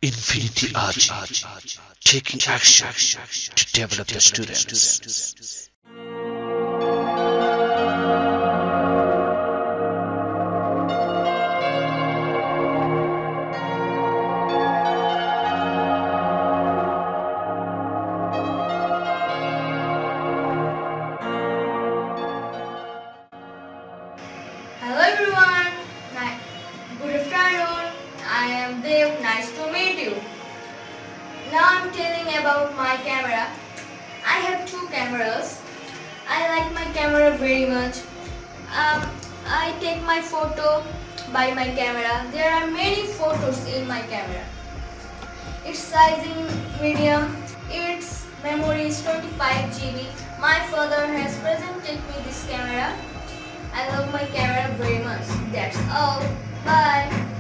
Infinity RG, taking action to develop the students. Hello everyone, good afternoon. I am Dev. Nice to meet you. Now I'm telling about my camera. I have two cameras. I like my camera very much. I take my photo by my camera. There are many photos in my camera. Its size in medium. Its memory is 25 GB. My father has presented me this camera. I love my camera very much. That's all. Bye.